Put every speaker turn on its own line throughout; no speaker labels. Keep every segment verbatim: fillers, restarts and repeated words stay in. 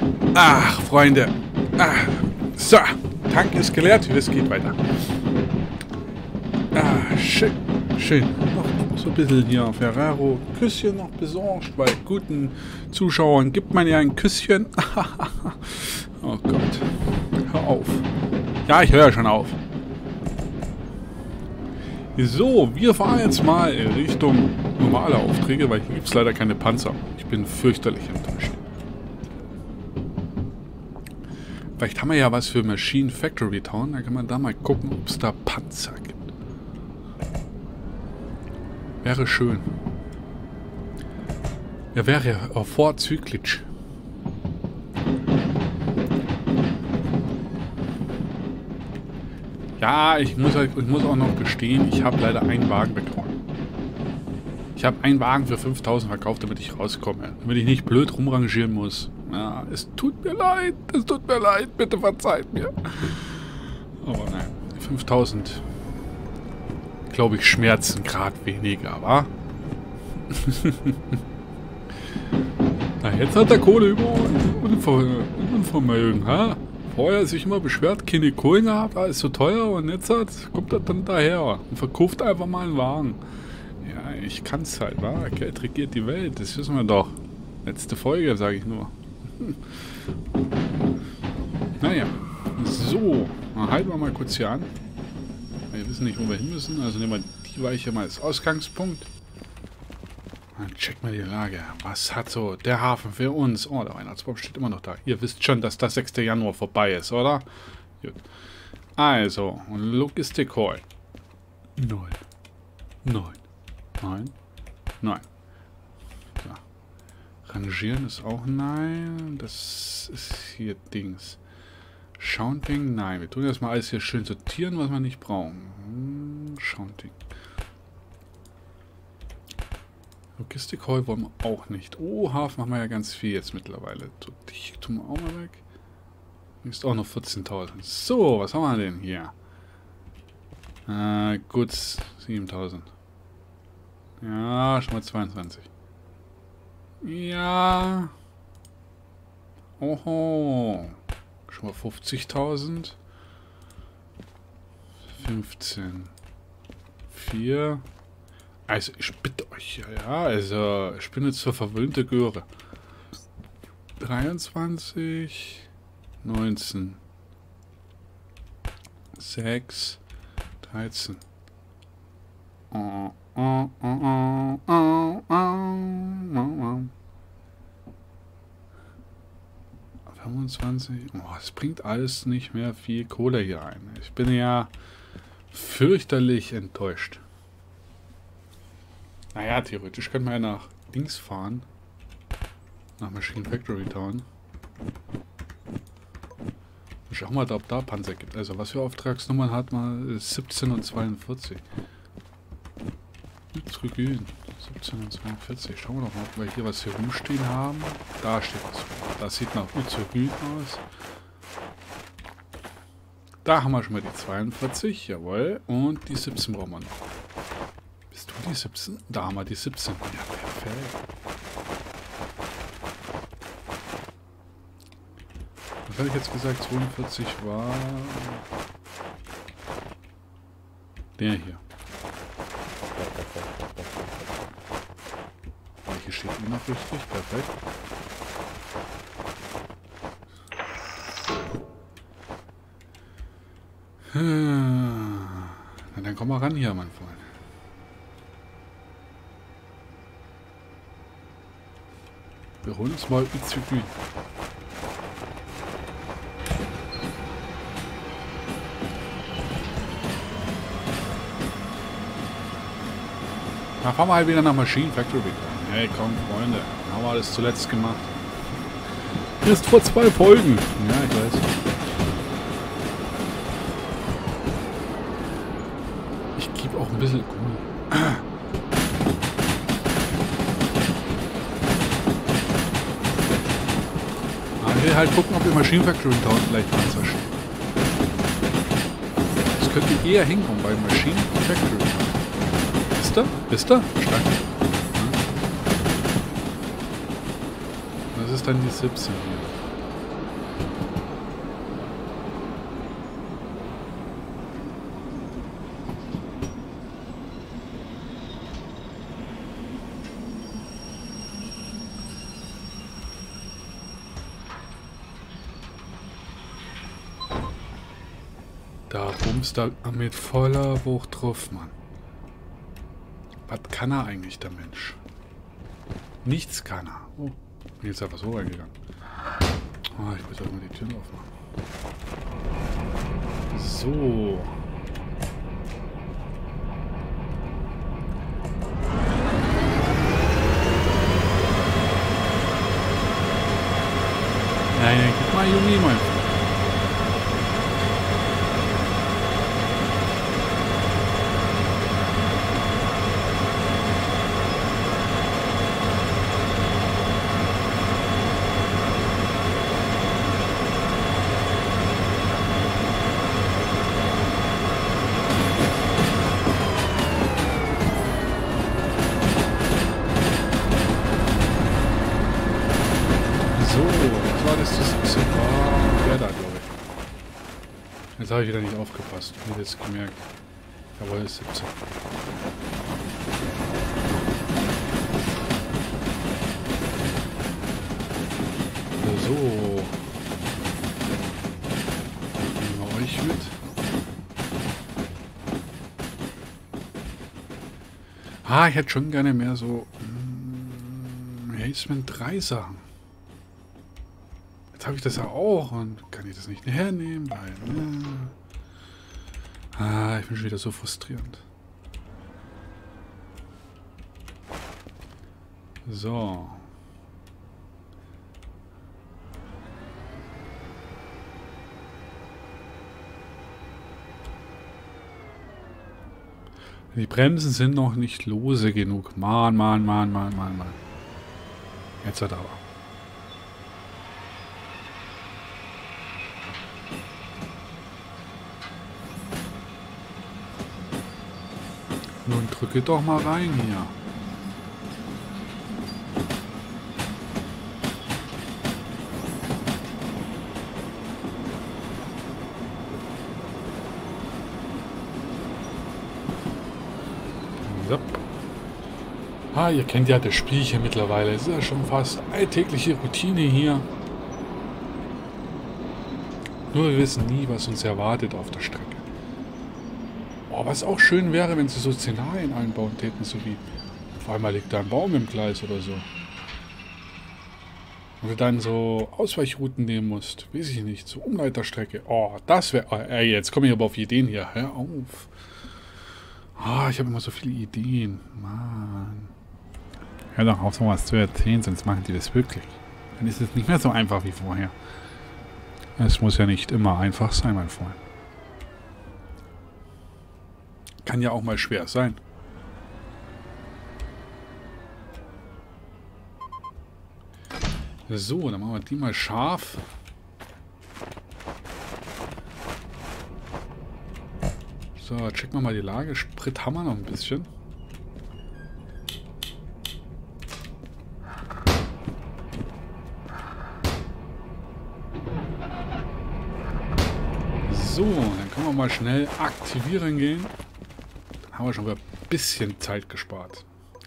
Ach, Freunde. Ach, so, Tank ist geleert. Es geht weiter. Ah, schön. Schön. Noch so ein bisschen hier Ferrero Küsschen noch besorgt. Bei guten Zuschauern gibt man ja ein Küsschen. Oh Gott. Hör auf. Ja, ich höre schon auf. So, wir fahren jetzt mal in Richtung normale Aufträge, weil hier gibt es leider keine Panzer. Ich bin fürchterlich enttäuscht. Vielleicht haben wir ja was für Machine Factory Town. Da kann man da mal gucken, ob es da Panzer gibt. Wäre schön. Ja, wäre ja vorzüglich. Ja, ich muss, ich muss auch noch gestehen, ich habe leider einen Wagen bekommen. Ich habe einen Wagen für fünftausend verkauft, damit ich rauskomme. Damit ich nicht blöd rumrangieren muss. Ja, es tut mir leid, es tut mir leid, bitte verzeiht mir. Aber nein, fünftausend, glaube ich, schmerzen gerade weniger, wa? Na, jetzt hat der Kohle über Unvermögen, ha? Vorher sich immer beschwert, keine Kohlen gehabt, alles so teuer und jetzt hat, kommt er dann daher und verkauft einfach mal einen Wagen. Ja, ich kann's halt, wa? Geld regiert die Welt, das wissen wir doch. Letzte Folge, sage ich nur. Naja, so, dann halten wir mal kurz hier an. Wir wissen nicht, wo wir hin müssen, also nehmen wir die Weiche mal als Ausgangspunkt. Dann checken wir die Lage. Was hat so der Hafen für uns? Oh, der Weihnachtsbaum steht immer noch da. Ihr wisst schon, dass das sechster Januar vorbei ist, oder? Gut. Also, Logistik Hall. Neun. Neun. Nein. Nein. So. Rangieren ist auch nein. Das ist hier Dings. Shunting, nein. Wir tun erstmal alles hier schön sortieren, was wir nicht brauchen. Hm, Shunting. Logistik Hall wollen wir auch nicht. Oh, Hafen haben wir ja ganz viel jetzt mittlerweile. Dich tun wir auch mal weg. Ist auch noch vierzehntausend. So, was haben wir denn hier? Äh, gut, siebentausend. Ja, schon mal zweiundzwanzig. Ja. Oho. Schon mal fünfzigtausend. fünfzehn. vier. Also, ich bitte euch, ja, ja, also, ich bin jetzt so verwöhnte Göre. dreiundzwanzig, neunzehn, sechs, dreizehn. Oh, oh, oh, oh, oh, oh, oh. fünfundzwanzig. Oh, es bringt alles nicht mehr viel Kohle hier ein. Ich bin ja fürchterlich enttäuscht. Naja, theoretisch können wir ja nach Dings fahren. Nach Machine Factory Town. Schau mal, ob da Panzer gibt. Also, was für Auftragsnummern hat man? siebzehn und zweiundvierzig. Zurückgehen. siebzehn und zweiundvierzig. Schauen wir doch mal, ob wir hier was hier rumstehen haben. Da steht was. Das sieht nach Uzurgün aus. Da haben wir schon mal die zweiundvierzig. Jawohl. Und die siebzehn brauchen wir noch. Bist du die siebzehn? Da haben wir die siebzehn. Ja, perfekt. Was habe ich jetzt gesagt? zweiundvierzig war... der hier. Welche steht hier noch richtig? Perfekt. Na, dann komm mal ran hier, mein Freund. Wir holen uns mal Uzurgün. Da fahren wir halt wieder nach Machine Factory. Hey, komm, Freunde. Haben wir alles zuletzt gemacht. Erst vor zwei Folgen. Ja, ich weiß. Ich gebe auch ein bisschen Gummi. Ich will halt gucken, ob wir Machine Factory Town vielleicht Panzer stehen. Das könnte eher hinkommen bei Machine Factory Town. Wisst ihr? Wisst ihr? Verstanden. Ja. Das ist dann die siebzehn hier. Da bumst er mit voller Wucht drauf, Mann. Was kann er eigentlich, der Mensch? Nichts kann er. Oh, bin jetzt einfach so reingegangen. Oh, ich muss auch mal die Türen aufmachen. So. Nein, gib mal Junge, mein Freund. Jetzt habe ich wieder nicht aufgepasst. Ich habe jetzt gemerkt. Jawohl, ist siebzehn. So. Nehmen wir euch mit. Ah, ich hätte schon gerne mehr so hm, Hazeman drei Sachen. Jetzt habe ich das ja auch und kann ich das nicht hernehmen, weil... Ne. Ah, ich bin schon wieder so frustrierend. So. Die Bremsen sind noch nicht lose genug. Mann, Mann, Mann, Mann, Mann, Mann. Jetzt hat er aber. Nun drücke doch mal rein hier. So. Ah, ihr kennt ja das Spielchen mittlerweile. Es ist ja schon fast alltägliche Routine hier. Nur wir wissen nie, was uns erwartet auf der Strecke. Oh, was auch schön wäre, wenn sie so Szenarien einbauen täten, so wie auf einmal liegt da ein Baum im Gleis oder so. Und du dann so Ausweichrouten nehmen musst. Weiß ich nicht, so Umleiterstrecke. Oh, das wäre... Oh, ey, jetzt komme ich aber auf Ideen hier. Hör auf. Ah, oh, ich habe immer so viele Ideen. Mann. Hör doch auf, sowas zu erzählen, sonst machen die das wirklich. Dann ist es nicht mehr so einfach wie vorher. Es muss ja nicht immer einfach sein, mein Freund. Kann ja auch mal schwer sein. So, dann machen wir die mal scharf. So, checken wir mal die Lage. Sprit haben wir noch ein bisschen. So, dann können wir mal schnell aktivieren gehen. Haben wir schon ein bisschen Zeit gespart.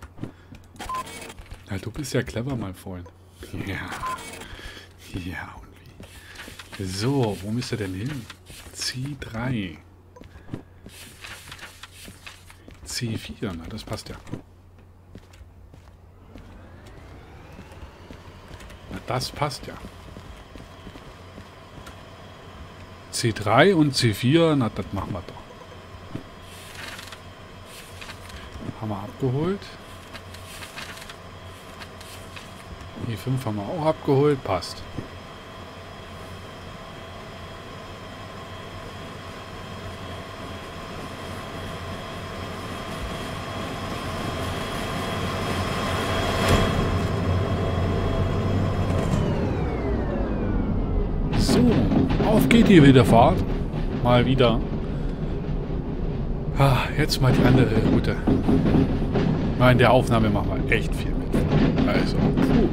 Ja, du bist ja clever, mein Freund. Ja. Ja, und wie? So, wo müsst ihr denn hin? C drei. C vier, na, das passt ja. Na, das passt ja. C drei und C vier, na, das machen wir doch. Haben wir abgeholt. E fünf haben wir auch abgeholt. Passt. So, auf geht die Wiederfahrt. Mal wieder. Ah, jetzt mal die andere Route. Na, in der Aufnahme machen wir echt viel mit. Also, puh.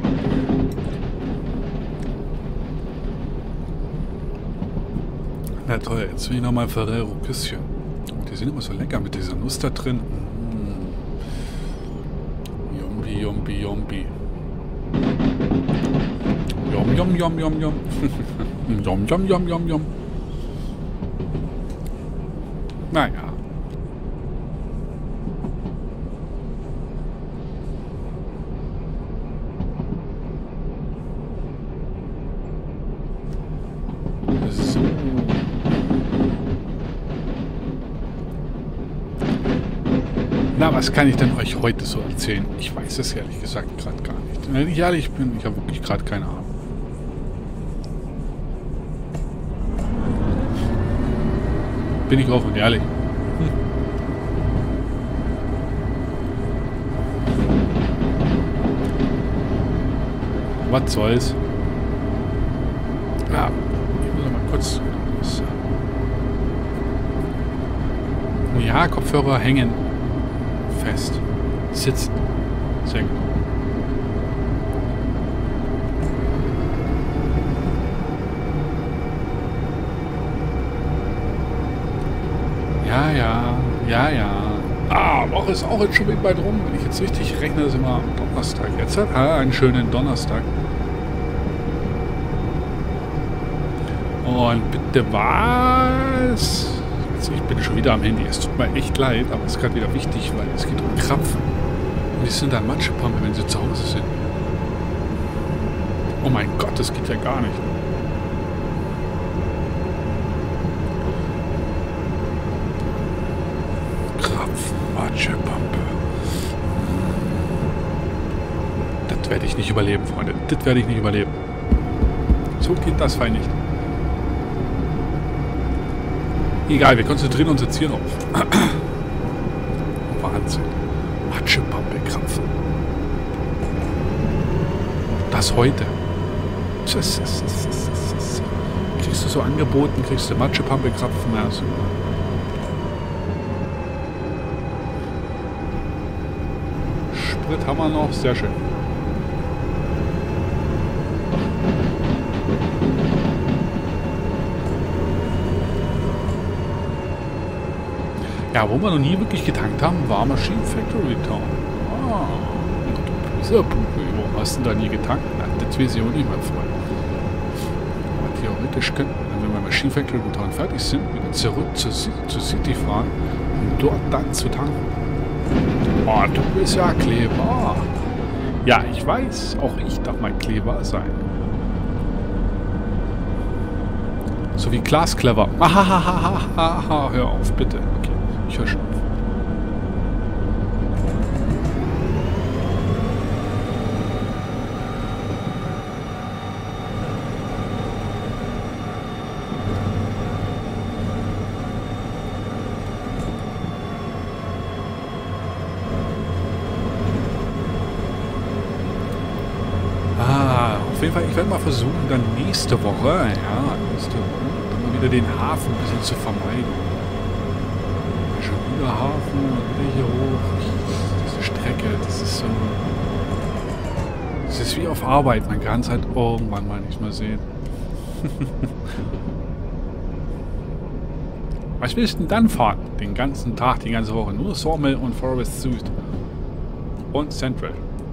Na toll, jetzt will ich nochmal Ferrero Küsschen. Die sind immer so lecker mit dieser Nuss da drin. Mm. Yumbi, yumbi, yumbi. Yum, yum, yum, yum, yum. Yum, yum, yum, yum, yum. Naja. So. Na, was kann ich denn euch heute so erzählen? Ich weiß es ehrlich gesagt gerade gar nicht. Wenn ich ehrlich bin, ich habe wirklich gerade keine Ahnung. Bin ich offen und ehrlich. Hm. Was soll's? Ja, ich muss mal kurz... Ja, Kopfhörer hängen fest. Sitzen. Sehr gut. Ja, ja, ja, ja. Ah, Woche ist auch jetzt schon wieder bald rum. Wenn ich jetzt richtig rechne, sind wir am Donnerstag. Jetzt hat er einen schönen Donnerstag. Und bitte was? Also ich bin schon wieder am Handy. Es tut mir echt leid, aber es ist gerade wieder wichtig, weil es geht um Krapfen. Und die sind dann Matschepampe, wenn sie zu Hause sind. Oh mein Gott, das geht ja gar nicht. Krapfen, Matschepampe. Das werde ich nicht überleben, Freunde. Das werde ich nicht überleben. So geht das fein nicht. Egal, wir konzentrieren uns jetzt hier auf. Wahnsinn. Matschepampe krampfen. Das heute. Das, das, das, das, das. Kriegst du so angeboten, kriegst du Matschepampe krapfen. Ja, super. Sprit haben wir noch, sehr schön. Ja, wo wir noch nie wirklich getankt haben, war Machine Factory Town. Ah, du böser Bube, warum hast du denn da nie getankt? Na, das weiß ich auch nicht, mein Freund. Aber theoretisch könnten wir, wenn wir Machine Factory Town fertig sind, wieder zurück zur, zur City fahren, um dort dann zu tanken. Oh, du bist ja clever. Ja, ich weiß, auch ich darf mal clever sein. So wie Klaas clever. Ahahaha, hör auf, bitte. Okay. Ich höre schon auf. Ah, auf jeden Fall, ich werde mal versuchen, dann nächste Woche, ja, nächste Woche, dann mal wieder den Hafen ein bisschen zu vermeiden. Hafen und wieder hier hoch. Diese Strecke, das ist so. Es ist wie auf Arbeit, man kann es halt irgendwann mal nicht mehr sehen. Was willst du denn dann fahren? Den ganzen Tag, die ganze Woche. Nur Sawmill und Forest Süd. Und Central.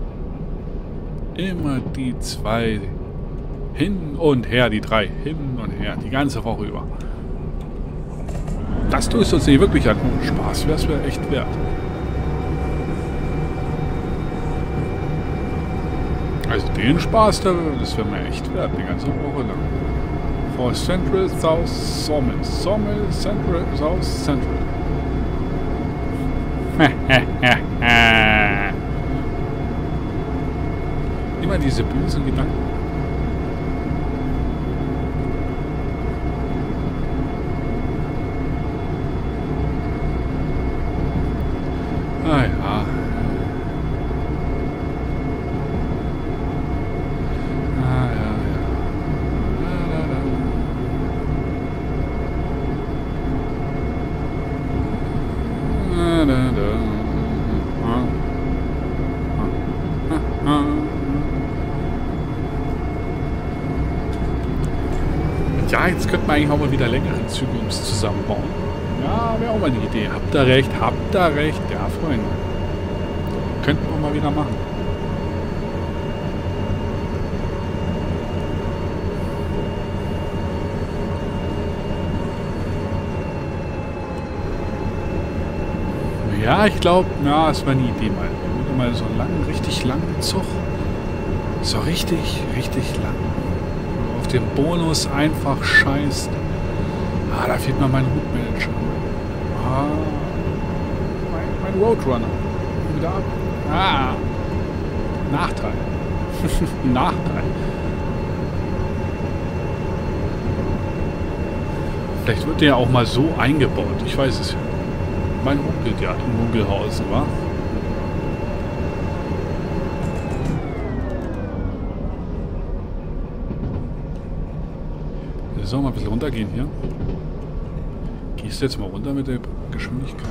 Immer die zwei. Hin und her, die drei. Hin und her. Die ganze Woche über. Das tust du uns nicht wirklich an. Spaß wäre es mir echt wert. Also den Spaß, das wäre mir echt wert, die ganze Woche lang. For Central, South, Sawmill. Sawmill, Central, South, Central. Immer diese bösen Gedanken. Ah ja. Ah ja, ja. Da, da, da. Da, da, da. Ah. Ah. Ah. Ja, jetzt könnte man eigentlich auch mal wieder längere Züge ums Zusammenbauen. Ja, wäre auch mal eine Idee. Habt ihr recht, habt ihr recht. Ja, Freunde. Könnten wir mal wieder machen. Ja, ich glaube, ja, es war eine Idee mal. Wieder mal so einen langen, richtig langen Zug. So richtig, richtig lang. Auf den Bonus einfach scheißt. Ah, da fehlt mir mein Route-Manager. Ah, mein, mein Roadrunner. Wieder ab. Ah, Nachteil. Nachteil. Vielleicht wird der ja auch mal so eingebaut. Ich weiß es ja. Mein Onkel, der hat in Mungelhausen, wa? So, mal ein bisschen runtergehen hier. Gehst du jetzt mal runter mit der Geschwindigkeit?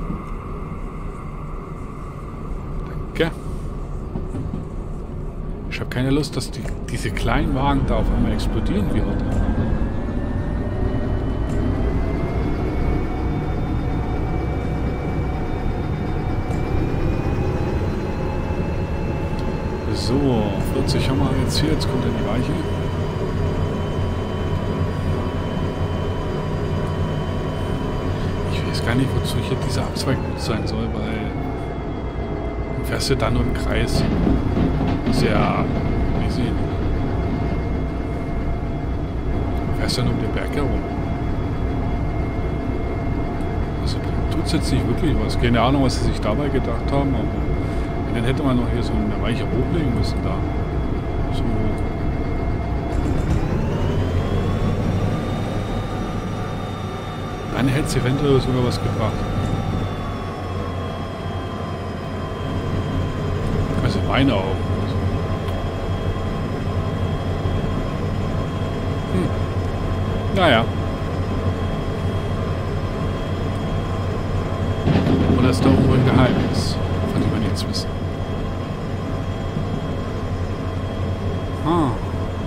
Danke. Ich habe keine Lust, dass die, diese kleinen Wagen da auf einmal explodieren wie heute. So, vierzig haben wir jetzt hier, jetzt kommt er in die Weiche. Ich weiß gar nicht, wozu hier dieser Abzweig gut sein soll, weil du fährst ja dann nur im Kreis. Ist ja, wie sehen. Du fährst ja nur um den Berg herum. Also tut es jetzt nicht wirklich was. Keine Ahnung, was sie sich dabei gedacht haben, aber dann hätte man noch hier so eine Weiche hochlegen müssen da. So. Dann hätte es eventuell sogar was gebracht. Also meine Augen. Hm. Naja. Oder ist da irgendwo ein Geheimnis, von dem wir nichts wissen. Ah.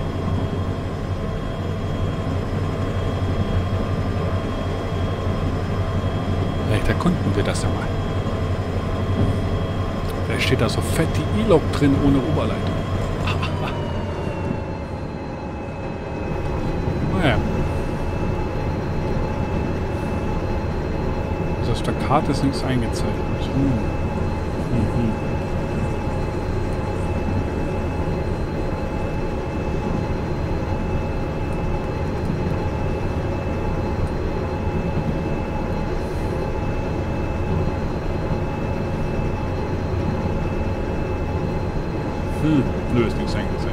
Vielleicht erkunden wir das ja mal. Da steht da so fett die E-Lok drin ohne Oberleitung. Naja. Also auf der Karte ist nichts eingezeichnet. Hm. Mhm. Hm, nö, ist nichts eingezeigt.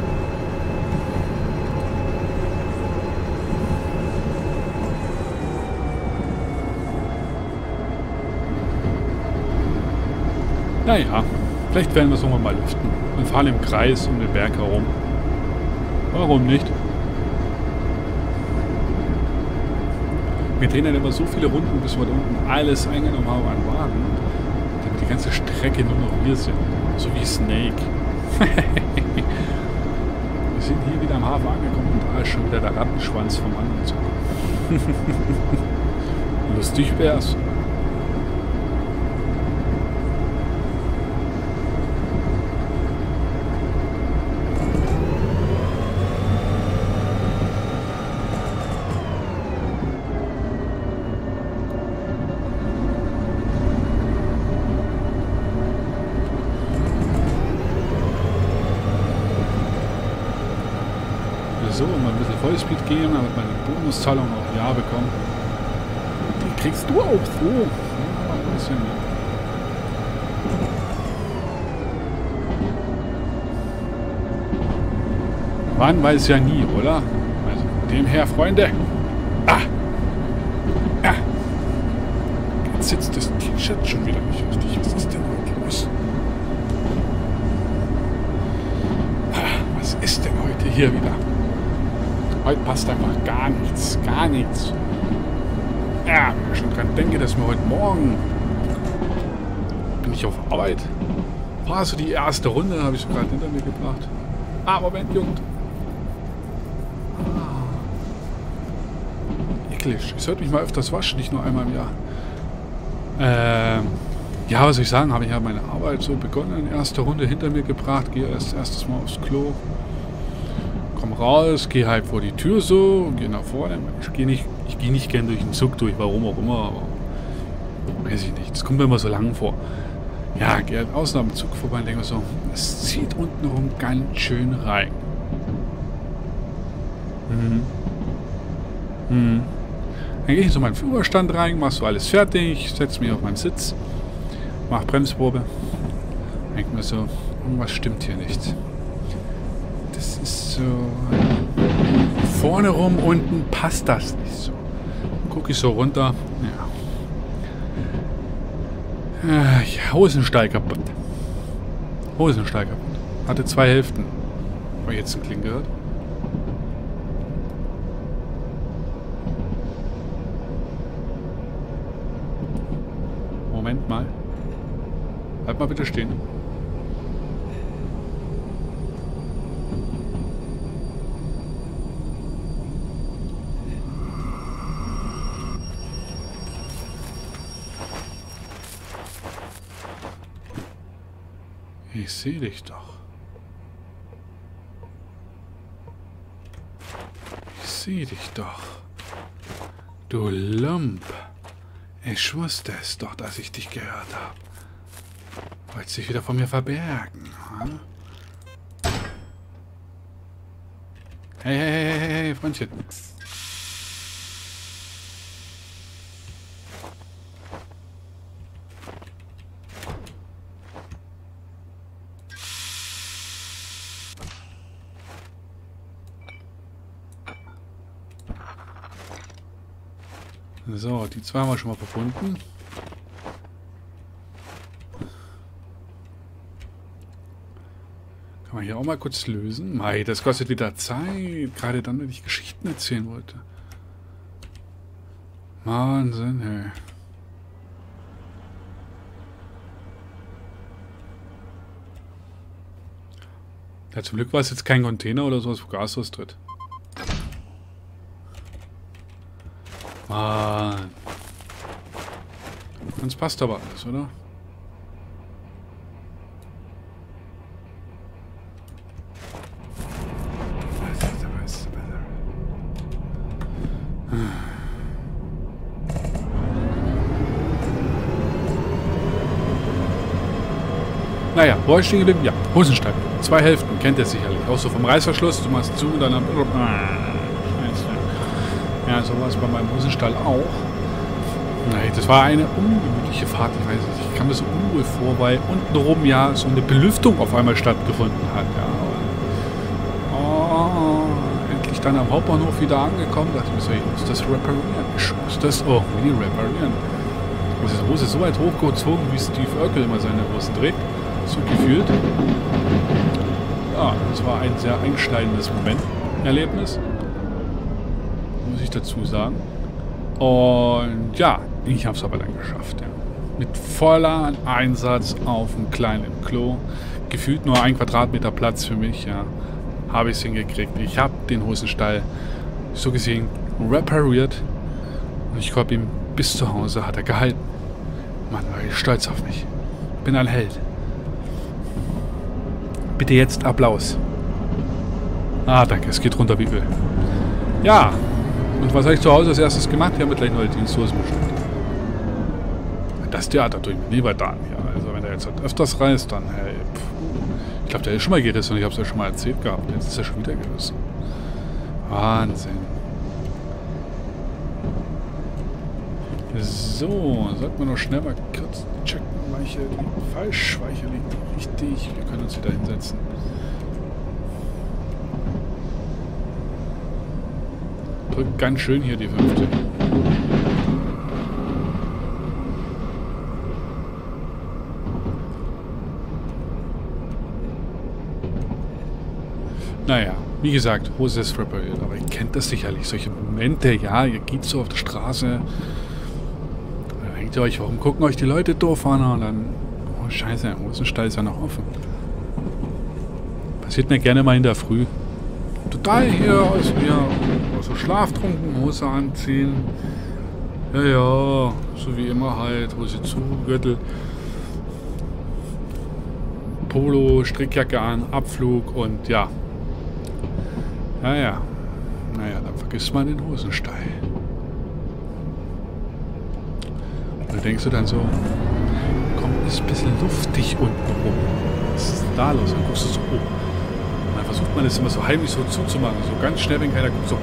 Naja, vielleicht werden wir es irgendwann mal lüften und fahren im Kreis um den Berg herum. Warum nicht? Wir drehen dann immer so viele Runden, bis wir da unten alles eingenommen haben an Wagen, damit die ganze Strecke nur noch wir sind. So wie Snake. Wir sind hier wieder am Hafen angekommen und da ist schon wieder der Rattenschwanz vom anderen Zug. Lustig wär's. So, mal ein bisschen Vollspeed gehen, damit man die Bonuszahlung auch ja bekommt. Die kriegst du auch so. Ja, ein bisschen. Man weiß ja nie, oder? Also von dem her, Freunde. Ah! Ah! Jetzt sitzt das T-Shirt schon wieder nicht richtig. Was ist denn heute los? Ah, was ist denn heute hier wieder? Heute passt einfach gar nichts, gar nichts. Ja, wenn ich schon dran denke, dass mir heute Morgen bin ich auf Arbeit. War so die erste Runde, habe ich so gerade hinter mir gebracht. Ah, Moment, Jugend. Ah. Eklig. Ich sollte mich mal öfters waschen, nicht nur einmal im Jahr. Ähm, ja, was soll ich sagen, habe ich ja meine Arbeit so begonnen. Erste Runde hinter mir gebracht, gehe erst erstes Mal aufs Klo. Komm raus, gehe halt vor die Tür so, gehe nach vorne. Ich gehe nicht, ich gehe nicht gern durch den Zug durch, warum auch immer. Aber weiß ich nicht. Das kommt mir immer so lang vor. Ja, geht außen am Zug vorbei und denke mir so, es zieht unten rum ganz schön rein. Mhm. Mhm. Dann gehe ich in so meinen Führerstand rein, mach so alles fertig, setze mich auf meinen Sitz, mach Bremsprobe. Denke mir so, irgendwas stimmt hier nicht. Das ist so... Vorne rum, unten passt das nicht so. Gucke ich so runter. Ja. Äh, Hosenstall kaputt. Hosenstall kaputt. Hatte zwei Hälften. Habe ich jetzt einen Kling gehört? Moment mal. Bleib mal bitte stehen. Ich sehe dich doch. Ich sehe dich doch. Du Lump. Ich wusste es doch, dass ich dich gehört habe. Wolltest dich wieder von mir verbergen, hm? Hey, hey, hey, hey, hey, Freundchen. So, die zwei haben wir schon mal verbunden. Kann man hier auch mal kurz lösen? Mei, das kostet wieder Zeit. Gerade dann, wenn ich Geschichten erzählen wollte. Wahnsinn, hey. Ja, zum Glück war es jetzt kein Container oder sowas, wo Gas austritt. Mann. Uns passt aber alles, oder? Naja, wo war ich stehen geblieben? Ja, Hosenstall. Zwei Hälften, kennt ihr sicherlich. Auch so vom Reißverschluss, du machst zu und dann... Ja, so war es bei meinem Hosenstall auch. Nein, das war eine ungemütliche Fahrt, ich weiß nicht. Ich kam mir so unruhig vor, weil untenrum ja so eine Belüftung auf einmal stattgefunden hat. Ja. Oh, endlich dann am Hauptbahnhof wieder angekommen. Da dachte ich mir so, ich muss das reparieren. Ich muss das auch really reparieren. Also die Hose so weit hochgezogen, wie Steve Urkel immer seine Hosen dreht. So gefühlt. Ja, das war ein sehr einschneidendes Moment, Erlebnis. Muss ich dazu sagen. Und ja, ich habe es aber dann geschafft. Ja. Mit voller Einsatz auf dem kleinen Klo. Gefühlt nur ein Quadratmeter Platz für mich. Ja, habe ich es hingekriegt. Ich habe den Hosenstall so gesehen repariert. Und ich glaube, ihm bis zu Hause hat er gehalten. Mann, war ich stolz auf mich. Bin ein Held. Bitte jetzt Applaus. Ah, danke. Es geht runter wie Öl. Ja. Und was habe ich zu Hause als erstes gemacht? Wir haben gleich neue Diensthosen bestellt. Das Theater tue ich mir lieber dann. Ja. Also wenn der jetzt halt öfters reißt, dann hey, pff. Ich glaube, der ist schon mal gerissen und ich habe es ja schon mal erzählt gehabt. Jetzt ist er schon wieder gerissen. Wahnsinn. So, sollten wir noch schnell mal kurz checken, welche liegt falsch, welche liegt richtig. Wir können uns wieder hinsetzen. Drückt ganz schön hier die fünfte. Naja, wie gesagt, Hose ist repariert, aber ihr kennt das sicherlich. Solche Momente, ja, ihr geht so auf der Straße. Da denkt ihr euch, warum gucken euch die Leute doof an? Und dann, oh scheiße, der Hosenstall ist ja noch offen. Passiert mir gerne mal in der Früh. Total hier aus mir, so schlaftrunken, Hose anziehen. Ja, ja, so wie immer halt, Hose zu, Gürtel. Polo, Strickjacke an, Abflug und ja. Naja, naja, dann vergisst man den Hosenstall. Da denkst du dann so, komm, ist ein bisschen luftig unten rum. Was ist denn da los? Dann guckst du so, oh. Und dann versucht man das immer so heimlich so zuzumachen. So ganz schnell, wenn keiner guckt, so.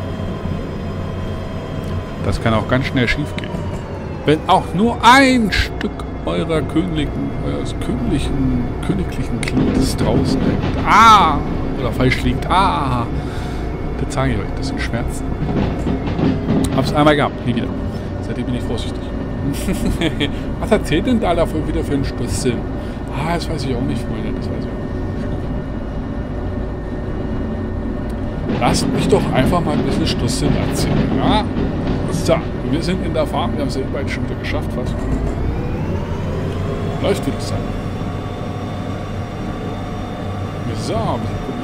Das kann auch ganz schnell schief gehen. Wenn auch nur ein Stück eurer königlichen, eures königlichen, königlichen Kleides draußen hängt. Ah! Oder falsch liegt. Ah! Das sage ich euch, das sind Schmerzen. Hab's einmal gehabt, nie wieder. Seitdem bin ich vorsichtig. Was erzählt denn da dafür wieder für einen Stusszinn? Ah, das weiß ich auch nicht, Freunde. Das weiß ich auch nicht. Lasst mich doch einfach mal ein bisschen Stusszinn erzählen. Ja? So, wir sind in der Farm. Wir haben es ja bald schon wieder geschafft. Fast. Läuft, würde ich sagen. So, wir gucken